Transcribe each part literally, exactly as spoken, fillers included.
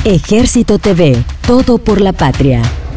Ejército T V, todo por la patria.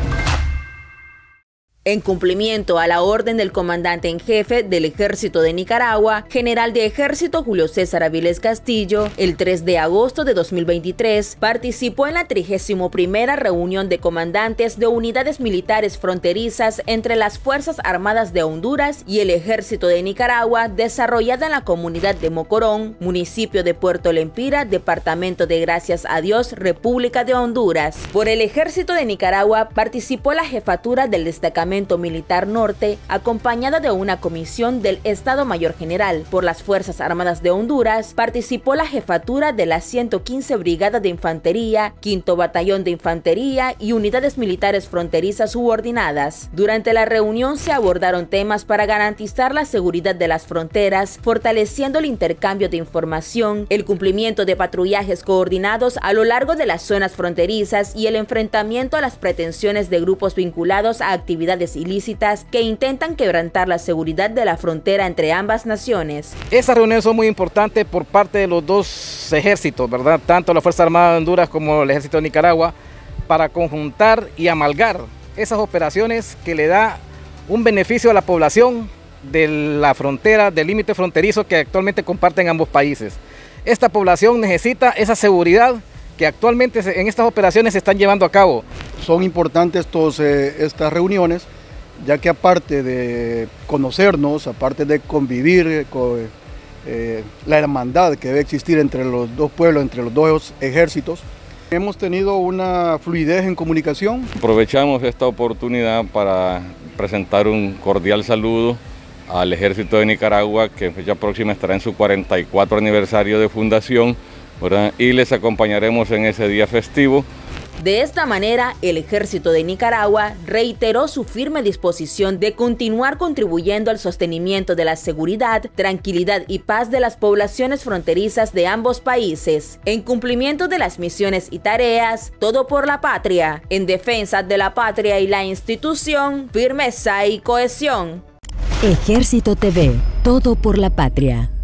En cumplimiento a la orden del comandante en jefe del Ejército de Nicaragua, general de Ejército Julio César Avilés Castillo, el tres de agosto de dos mil veintitrés, participó en la trigésima primera reunión de comandantes de unidades militares fronterizas entre las Fuerzas Armadas de Honduras y el Ejército de Nicaragua, desarrollada en la comunidad de Mocorón, municipio de Puerto Lempira, departamento de Gracias a Dios, República de Honduras. Por el Ejército de Nicaragua participó la jefatura del destacamento Militar Norte, acompañada de una comisión del Estado Mayor General. Por las Fuerzas Armadas de Honduras participó la jefatura de la ciento quince Brigada de Infantería, quinto Batallón de Infantería y unidades militares fronterizas subordinadas. Durante la reunión se abordaron temas para garantizar la seguridad de las fronteras, fortaleciendo el intercambio de información, el cumplimiento de patrullajes coordinados a lo largo de las zonas fronterizas y el enfrentamiento a las pretensiones de grupos vinculados a actividades ilícitas que intentan quebrantar la seguridad de la frontera entre ambas naciones. Estas reuniones son muy importantes por parte de los dos ejércitos, ¿verdad? Tanto la Fuerza Armada de Honduras como el Ejército de Nicaragua, para conjuntar y amalgar esas operaciones que le da un beneficio a la población de la frontera, del límite fronterizo que actualmente comparten ambos países. Esta población necesita esa seguridad que actualmente en estas operaciones se están llevando a cabo. Son importantes estos, eh, estas reuniones, ya que aparte de conocernos, aparte de convivir con eh, la hermandad que debe existir entre los dos pueblos, entre los dos ejércitos, hemos tenido una fluidez en comunicación. Aprovechamos esta oportunidad para presentar un cordial saludo al Ejército de Nicaragua, que en fecha próxima estará en su cuarenta y cuatro aniversario de fundación, ¿verdad? Y les acompañaremos en ese día festivo. De esta manera, el Ejército de Nicaragua reiteró su firme disposición de continuar contribuyendo al sostenimiento de la seguridad, tranquilidad y paz de las poblaciones fronterizas de ambos países, en cumplimiento de las misiones y tareas, todo por la patria, en defensa de la patria y la institución, firmeza y cohesión. Ejército T V, todo por la patria.